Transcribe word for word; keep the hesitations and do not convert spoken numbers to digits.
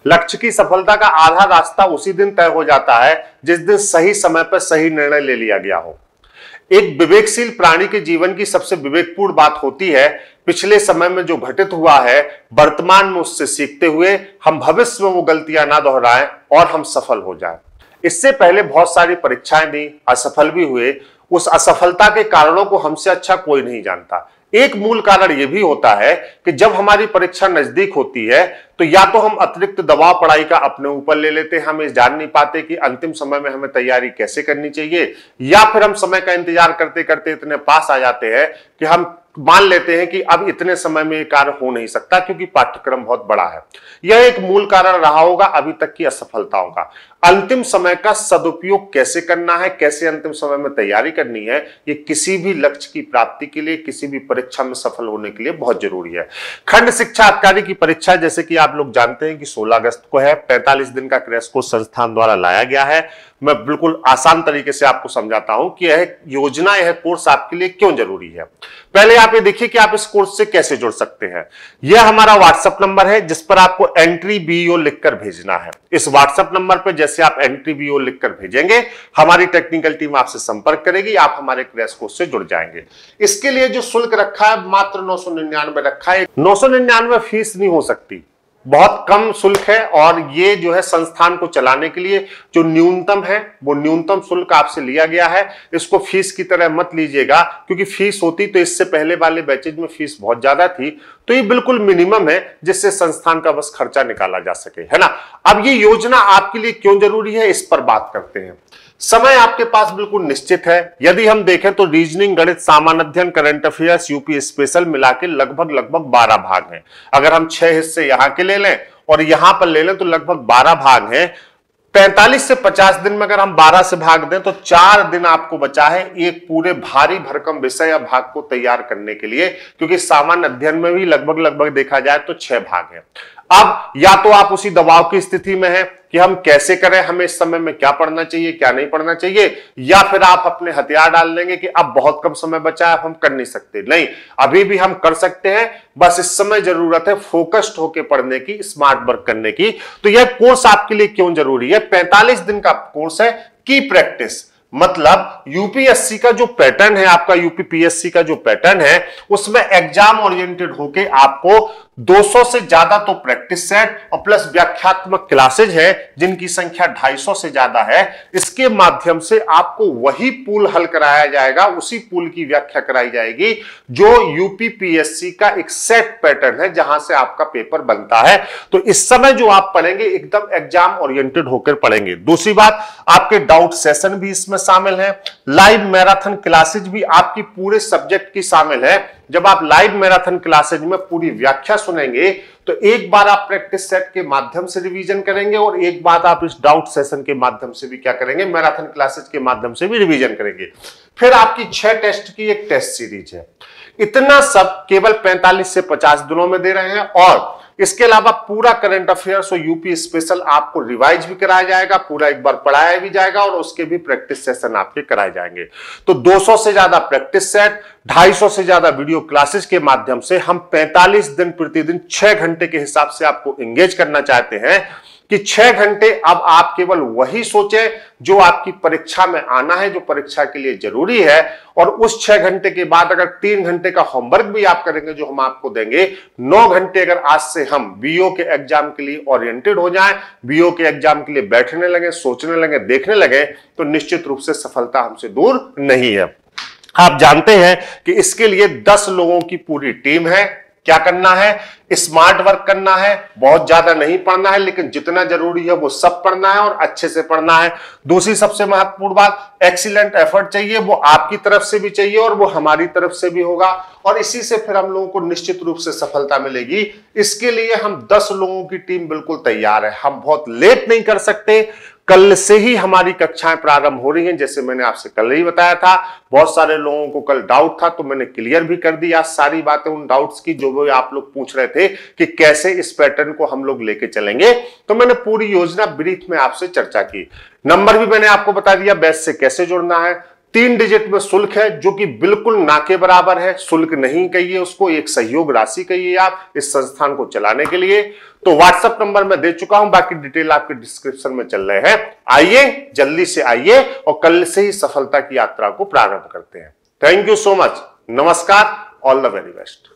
लक्ष्य की सफलता का आधा रास्ता उसी दिन तय हो जाता है जिस दिन सही समय पर सही निर्णय ले लिया गया हो। एक विवेकशील प्राणी के जीवन की सबसे विवेकपूर्ण बात होती है पिछले समय में जो घटित हुआ है वर्तमान में उससे सीखते हुए हम भविष्य में वो गलतियां ना दोहराएं और हम सफल हो जाएं। इससे पहले बहुत सारी परीक्षाएं दी, असफल भी हुए। उस असफलता के कारणों को हमसे अच्छा कोई नहीं जानता। एक मूल कारण यह भी होता है कि जब हमारी परीक्षा नजदीक होती है तो या तो हम अतिरिक्त दबाव पढ़ाई का अपने ऊपर ले लेते हैं, हम ये जान नहीं पाते कि अंतिम समय में हमें तैयारी कैसे करनी चाहिए, या फिर हम समय का इंतजार करते करते इतने पास आ जाते हैं कि हम मान लेते हैं कि अब इतने समय में ये कार्य हो नहीं सकता क्योंकि पाठ्यक्रम बहुत बड़ा है। यह एक मूल कारण रहा होगा अभी तक की असफलताओं का। अंतिम समय का सदुपयोग कैसे करना है, कैसे अंतिम समय में तैयारी करनी है, ये किसी भी लक्ष्य की प्राप्ति के लिए, किसी भी परीक्षा में सफल होने के लिए बहुत जरूरी है। खंड शिक्षा अधिकारी की परीक्षा जैसे कि आप लोग जानते हैं कि सोलह अगस्त को है। पैंतालीस दिन का क्रैश कोर्स संस्थान द्वारा लाया गया है। मैं बिल्कुल आसान तरीके से आपको समझाता हूं कि यह योजना, यह कोर्स आपके लिए क्यों जरूरी है। पहले आप ये देखिए कि आप इस कोर्स से कैसे जुड़ सकते हैं। यह हमारा व्हाट्सएप नंबर है जिस पर आपको एंट्री बीओ लिखकर भेजना है। इस व्हाट्सएप नंबर पर जैसे आप एंट्री बीओ लिखकर भेजेंगे हमारी टेक्निकल टीम आपसे संपर्क करेगी, आप हमारे क्रैश कोर्स से जुड़ जाएंगे। इसके लिए जो शुल्क रखा है मात्र नौ सौ निन्यानवे रखा है। नौ सौ निन्यानवे फीस नहीं हो सकती, बहुत कम शुल्क है। और ये जो है संस्थान को चलाने के लिए जो न्यूनतम है वो न्यूनतम शुल्क आपसे लिया गया है। इसको फीस की तरह मत लीजिएगा, क्योंकि फीस होती तो इससे पहले वाले बैचेज में फीस बहुत ज्यादा थी, तो ये बिल्कुल मिनिमम है जिससे संस्थान का बस खर्चा निकाला जा सके, है ना। अब ये योजना आपके लिए क्यों जरूरी है इस पर बात करते हैं। समय आपके पास बिल्कुल निश्चित है। यदि हम देखें तो रीजनिंग, गणित, सामान्य अध्ययन, करंट अफेयर्स, यूपी स्पेशल मिला के लगभग लगभग बारह भाग हैं। अगर हम छह हिस्से यहां के ले लें और यहां पर ले लें तो लगभग बारह भाग हैं। पैंतालीस से पचास दिन में अगर हम बारह से भाग दें तो चार दिन आपको बचा है एक पूरे भारी भरकम विषय या भाग को तैयार करने के लिए, क्योंकि सामान्य अध्ययन में भी लगभग लगभग देखा जाए तो छह भाग हैं। अब या तो आप उसी दबाव की स्थिति में हैं कि हम कैसे करें, हमें इस समय में क्या पढ़ना चाहिए क्या नहीं पढ़ना चाहिए, या फिर आप अपने हथियार डाल लेंगे कि अब बहुत कम समय बचा है, हम कर नहीं सकते। नहीं, अभी भी हम कर सकते हैं, बस इस समय जरूरत है फोकस्ड होकर पढ़ने की, स्मार्ट वर्क करने की। तो यह कोर्स आपके लिए क्यों जरूरी है। पैंतालीस दिन का कोर्स है की प्रैक्टिस, मतलब यूपीएससी का जो पैटर्न है, आपका यूपी पीएससी का जो पैटर्न है उसमें एग्जाम ओरिएंटेड होके आपको दो सौ से ज्यादा तो प्रैक्टिस सेट और प्लस व्याख्यात्मक क्लासेज है जिनकी संख्या ढाई सौ से ज्यादा है। इसके माध्यम से आपको वही पूल हल कराया जाएगा, उसी पूल की व्याख्या कराई जाएगी जो यूपी पीएससी का एक सेट पैटर्न है जहां से आपका पेपर बनता है। तो इस समय जो आप पढ़ेंगे एकदम एग्जाम ओरिएंटेड होकर पढ़ेंगे। दूसरी बात, आपके डाउट सेशन भी इसमें शामिल है। लाइव मैराथन क्लासेज भी आपकी पूरे सब्जेक्ट की शामिल है। जब आप लाइव मैराथन क्लासेज में पूरी व्याख्या सुनेंगे तो एक बार आप प्रैक्टिस सेट के माध्यम से रिवीजन करेंगे और एक बार आप इस डाउट सेशन के माध्यम से भी क्या करेंगे, मैराथन क्लासेज के माध्यम से भी रिवीजन करेंगे। फिर आपकी छह टेस्ट की एक टेस्ट सीरीज है। इतना सब केवल पैंतालीस से पचास दिनों में दे रहे हैं। और इसके अलावा पूरा करंट अफेयर्स और यूपी स्पेशल आपको रिवाइज भी कराया जाएगा, पूरा एक बार पढ़ाया भी जाएगा और उसके भी प्रैक्टिस सेशन आपके कराए जाएंगे। तो दो सौ से ज्यादा प्रैक्टिस सेट, ढाई सौ से ज्यादा वीडियो क्लासेस के माध्यम से हम पैंतालीस दिन प्रतिदिन छह घंटे के हिसाब से आपको एंगेज करना चाहते हैं कि छह घंटे अब आप केवल वही सोचें जो आपकी परीक्षा में आना है, जो परीक्षा के लिए जरूरी है। और उस छह घंटे के बाद अगर तीन घंटे का होमवर्क भी आप करेंगे जो हम आपको देंगे, नौ घंटे अगर आज से हम बीओ के एग्जाम के लिए ओरिएंटेड हो जाएं, बीओ के एग्जाम के लिए बैठने लगे, सोचने लगे, देखने लगे, तो निश्चित रूप से सफलता हमसे दूर नहीं है। आप जानते हैं कि इसके लिए दस लोगों की पूरी टीम है। क्या करना है, स्मार्ट वर्क करना है, बहुत ज्यादा नहीं पढ़ना है, लेकिन जितना जरूरी है वो सब पढ़ना है और अच्छे से पढ़ना है। दूसरी सबसे महत्वपूर्ण बात, एक्सीलेंट एफर्ट चाहिए, वो आपकी तरफ से भी चाहिए और वो हमारी तरफ से भी होगा, और इसी से फिर हम लोगों को निश्चित रूप से सफलता मिलेगी। इसके लिए हम दस लोगों की टीम बिल्कुल तैयार है। हम बहुत लेट नहीं कर सकते, कल से ही हमारी कक्षाएं प्रारंभ हो रही हैं। जैसे मैंने आपसे कल ही बताया था, बहुत सारे लोगों को कल डाउट था तो मैंने क्लियर भी कर दी आज सारी बातें उन डाउट्स की जो भी आप लोग पूछ रहे थे कि कैसे इस पैटर्न को हम लोग लेके चलेंगे। तो मैंने पूरी योजना ब्रीफ में आपसे चर्चा की। नंबर भी मैंने आपको बता दिया, बैच से कैसे जुड़ना है, तीन डिजिट में शुल्क है जो कि बिल्कुल ना के बराबर है। शुल्क नहीं कहिए उसको, एक सहयोग राशि कहिए आप इस संस्थान को चलाने के लिए। तो व्हाट्सएप नंबर मैं दे चुका हूं, बाकी डिटेल आपके डिस्क्रिप्शन में चल रहे हैं। आइए, जल्दी से आइए और कल से ही सफलता की यात्रा को प्रारंभ करते हैं। Thank you so much. नमस्कार, ऑल द वेरी बेस्ट।